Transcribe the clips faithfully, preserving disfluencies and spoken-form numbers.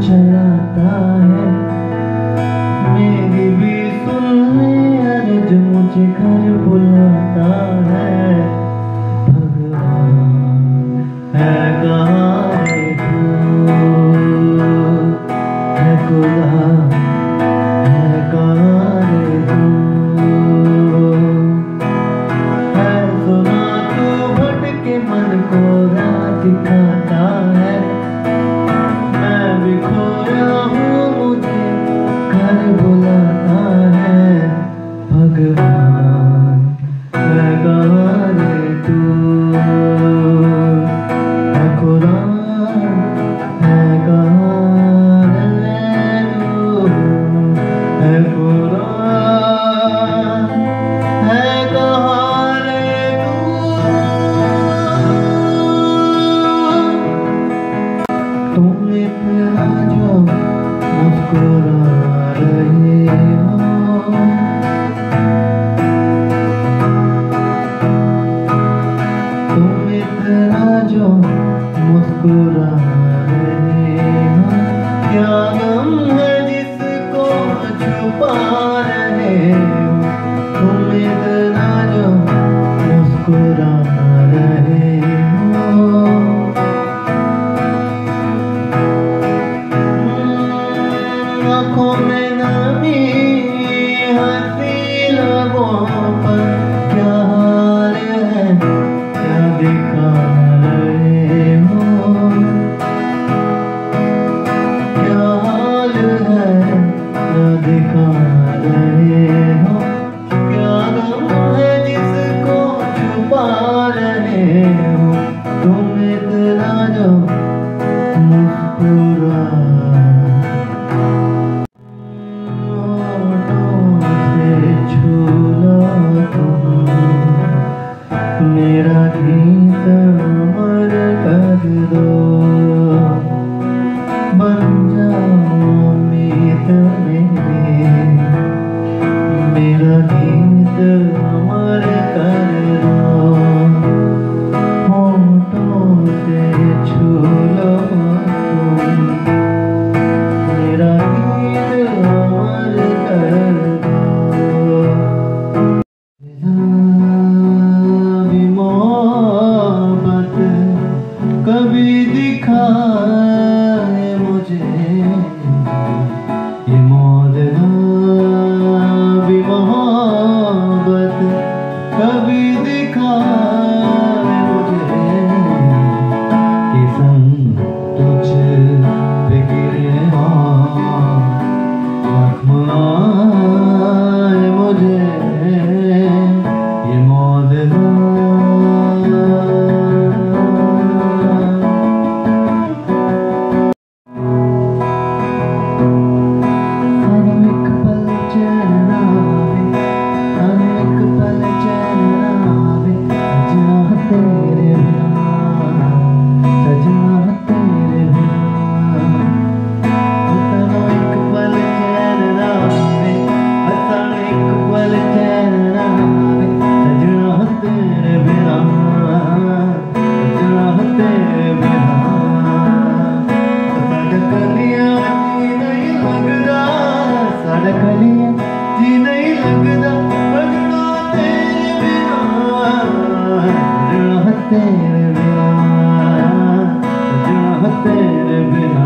चलाता है, मेरी भी सुनने अर्ज मुझे घर बुलाता है। भगवान है कहाँ रे तू, है खुदा है कहाँ रे तू, है सुना तू भटके मन को राह दिखाता है। मैं भी खोया हूँ मुझे घर बुलाता है। भगवान है कहाँ रे तू, है खुदा है कहाँ रे तू, है खुदा है कहाँ रे तू। तुम इतना जो मुस्कुरा रहे हो, तुम इतना जो मुस्कुरा रहे हो, क्या गम है जिसको छुपा रहे हो। तुम इतना जो मुस्कुरा रहे हो, आँखों में नमी हंसी लबों पर क्या हाल है क्या दिखा रहे हो, क्या हाल है क्या दिखा रहे हो। क्या गम है जिसको छुपा रहे हो, तुम इतना जो मुस्कुरा मेरा गीत अमर कर दो, बन जाओ मीत मेरी। मेरा गीत अमर कर दो, होठों से छू लो तुम। मेरा गीत अमर कर दो। कभी दिखाए मुझे ये मौजूदा भी मोहब्बत, कभी दिखाए मुझे कि संग तुझ पे गिरे जख्म आए मुझे ये मौजूदा। जी नहीं लगता लगना तेरे बिना, लगना तेरे बिना, लगना तेरे बिना।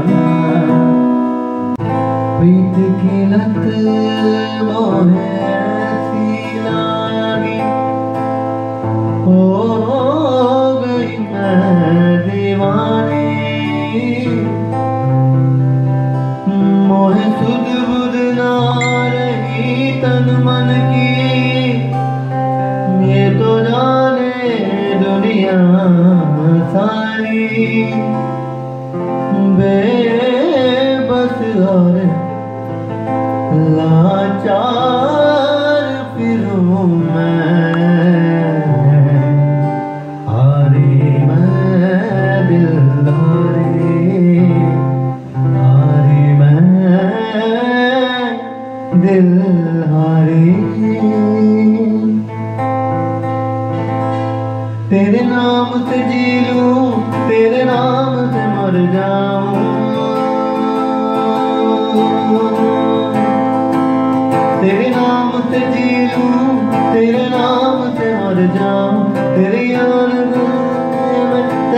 प्रीत की लत मोहे ऐसी लागी, हो गई मैं दीवानी। मोहे सुध बुध ना तन मन की, ये तो जाने दुनिया सारी। बेबस और लाचार फिरूं मैं, हारी मैं दिलदारी, हारी मैं दिल हारी। तेरे नाम से जी लूं, तेरे नाम से मर जाऊं,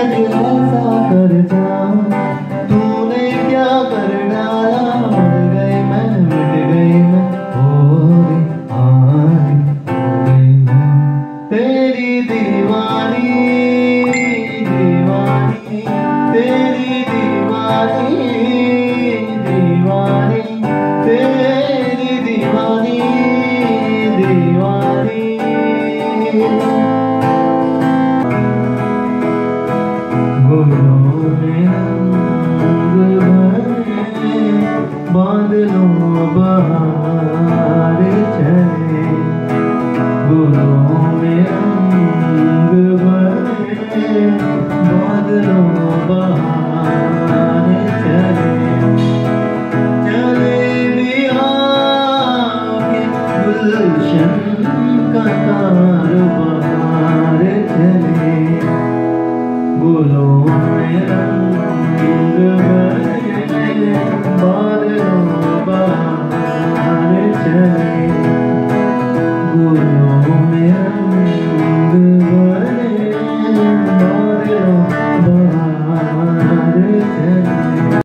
आज ऐसा कर जाऊं, तूने क्या कर डाला, मर गई मैं, मिट गई मैं, हो रे आरी हो गई मैं, तेरी दीवानी दीवानी, तेरी दीवानी दीवानी, तेरी दीवानी दीवानी। गुलों में रंग भरे, बादलों बहार चले, गुलों में रंग भरे, बादलों बहार चले, चले भी आके गुलशन का कारोबार चले, गुलों में रंग भरे, बादलों बहार चले, गुलों में रंग भरे, बादलों बहार चले।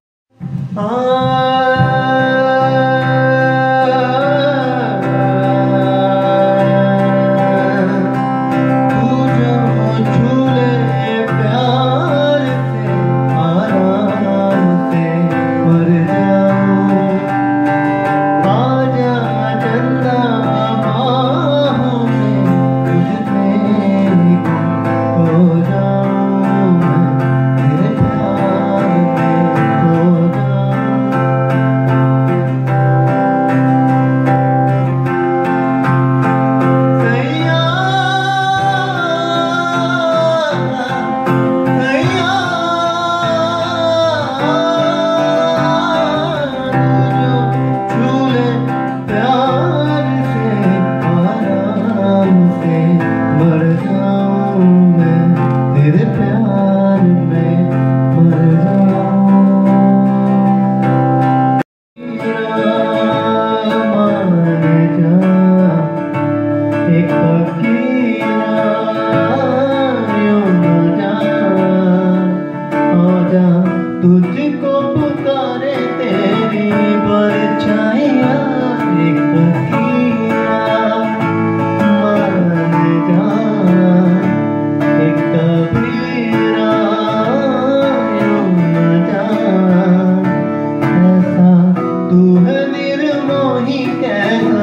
तेरे प्यार में मर जाऊं, मान जा एक फकीरा, यूं न जा, हो जा, तुझको पुकारे तेरी परछाइयाँ, एक फकीरा मान जा, एक कबीरा यूं न जा, ऐसा तू है निर्मोही कैसा